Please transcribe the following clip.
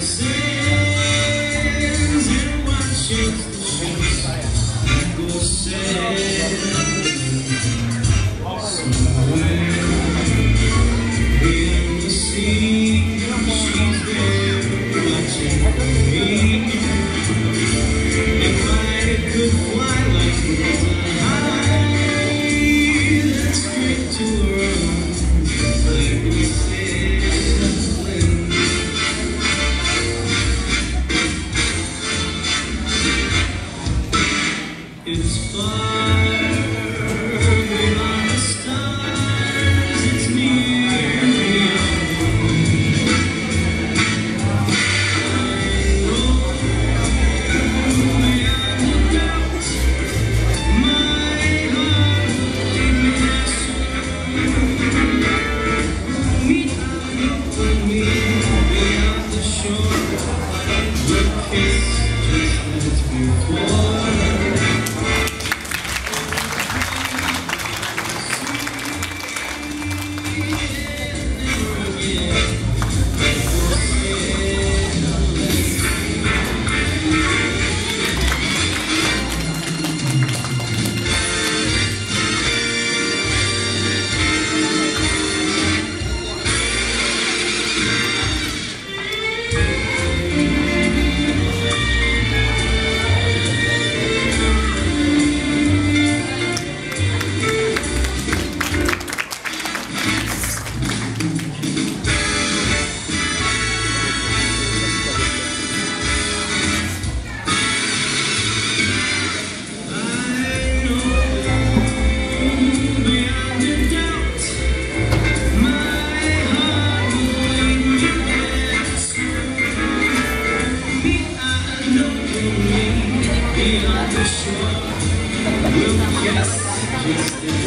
sands and watches the ships go somewhere in the sea. She's there watching me. If I could fly like the high, that's great to run like we said. It's far beyond the stars, it's near beyond. I know beyond the doubt, my heart will lead me there soon. Meet for me beyond the shore, the kiss just as before. Beyond the shore, we'll kiss just